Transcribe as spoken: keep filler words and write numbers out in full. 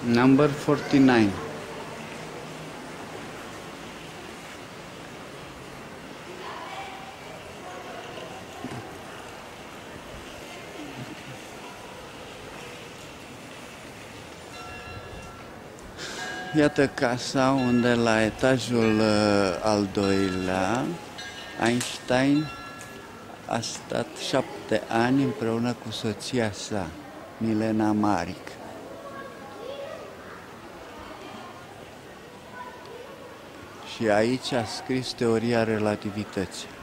Number forty-nine. Iată casa unde la etajul uh, al doilea Einstein a stat șapte ani împreună cu soția sa, Milena Maric. Și aici a scris teoria relativității.